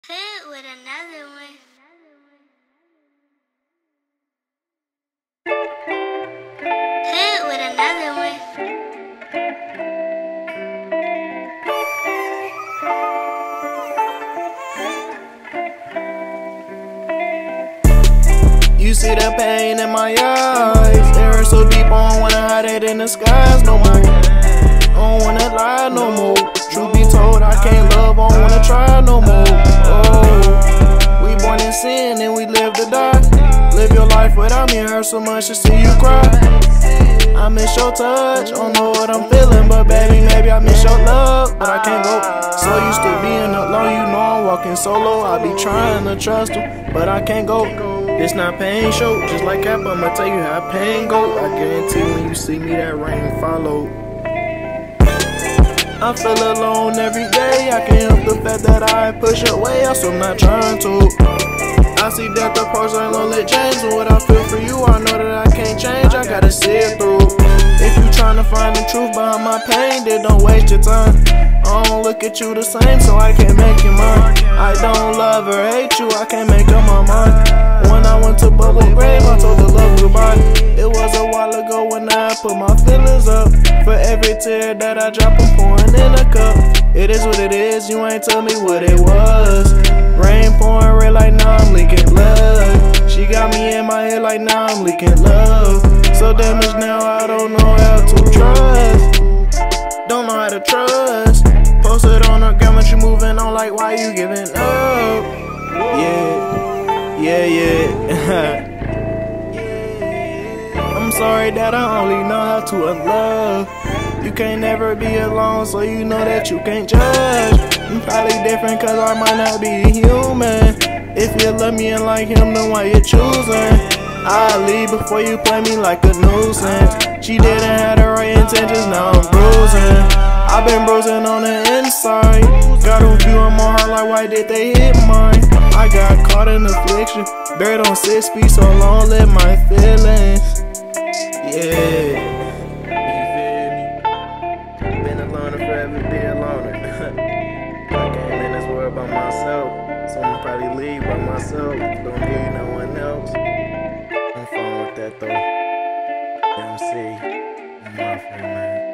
Hit with another one. Hit with another one. You see the pain in my eyes. It hurts so deep, I don't wanna hide it in the skies no more. I don't wanna lie no more. Truth be told, I can't love, I don't wanna try no more. Oh, we born in sin and we live to die. Live your life without me, hurt so much to see you cry. I miss your touch, don't know what I'm feeling, but baby, maybe I miss your love, but I can't go. So used to being alone, you know I'm walking solo. I be trying to trust you, but I can't go. It's not pain show, just like Cap, I'ma tell you how pain go. I guarantee when you see me, that rain follow. I feel alone every day, I can't help the fact that I push away, so I'm not trying to. I see death approach, I ain't gonna let change. And what I feel for you, I know that I can't change, I gotta see it through. If you tryna find the truth behind my pain, then don't waste your time. I don't look at you the same, so I can't make you mine. I don't love or hate you, I can't make up my mind. When I went to Bubble Grave, I told the love goodbye. It was a while ago when I put my feelings up. For every tear that I drop, I'm pouring in a cup. It is what it is, you ain't tell me what it was. Rain pouring red like now I'm leaking blood. She got me in my head like now I'm leaking love. So damaged now I don't know how to trust. Don't know how to trust. Posted on her camera, she moving on like why you giving up? Yeah. I'm sorry that I only know how to unlove. You can't never be alone, so you know that you can't judge. I'm probably different cause I might not be human. If you love me and like him, then why you choosing? I'll leave before you play me like a nuisance. She didn't have the right intentions, now I'm bruising. I've been bruising on the inside. Got a view on my heart like why did they hit mine? I got caught in affliction, buried on 6 feet, so long live my feelings. Yeah. You feel me? Been a loner forever, be a loner. I came in this world by myself, so I'ma probably leave by myself. Don't need no one else. I'm fine with that though. MC, I'm off here, man.